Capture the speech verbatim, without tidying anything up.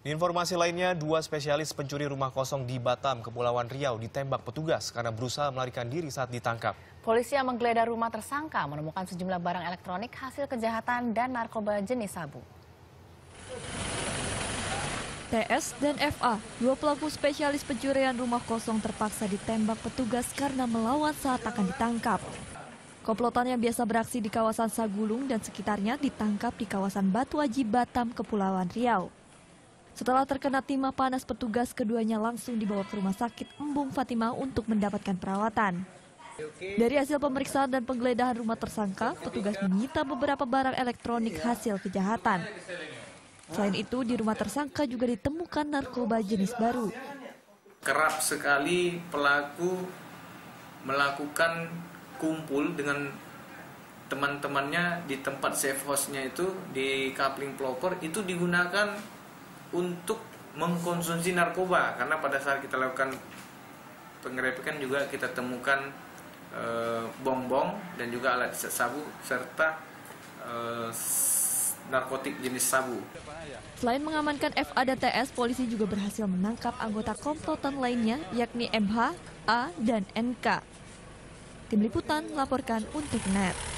Di informasi lainnya, dua spesialis pencuri rumah kosong di Batam, Kepulauan Riau ditembak petugas karena berusaha melarikan diri saat ditangkap. Polisi yang menggeledah rumah tersangka menemukan sejumlah barang elektronik hasil kejahatan dan narkoba jenis sabu. T S dan F A, dua pelaku spesialis pencurian rumah kosong terpaksa ditembak petugas karena melawan saat akan ditangkap. Komplotan yang biasa beraksi di kawasan Sagulung dan sekitarnya ditangkap di kawasan Batu Aji, Batam, Kepulauan Riau. Setelah terkena timah panas petugas, keduanya langsung dibawa ke rumah sakit Embung Fatimah untuk mendapatkan perawatan. Dari hasil pemeriksaan dan penggeledahan rumah tersangka, petugas menyita beberapa barang elektronik hasil kejahatan. Selain itu, di rumah tersangka juga ditemukan narkoba jenis baru. Kerap sekali pelaku melakukan kumpul dengan teman-temannya di tempat safe house-nya itu, di Kapling Pelopor, itu digunakan untuk mengkonsumsi narkoba. Karena pada saat kita lakukan penggerebekan juga kita temukan e, bong-bong dan juga alat sabu serta e, narkotik jenis sabu. Selain mengamankan F A dan T S, polisi juga berhasil menangkap anggota komplotan lainnya, yakni M H, A, dan N K. Tim Liputan melaporkan untuk N E T.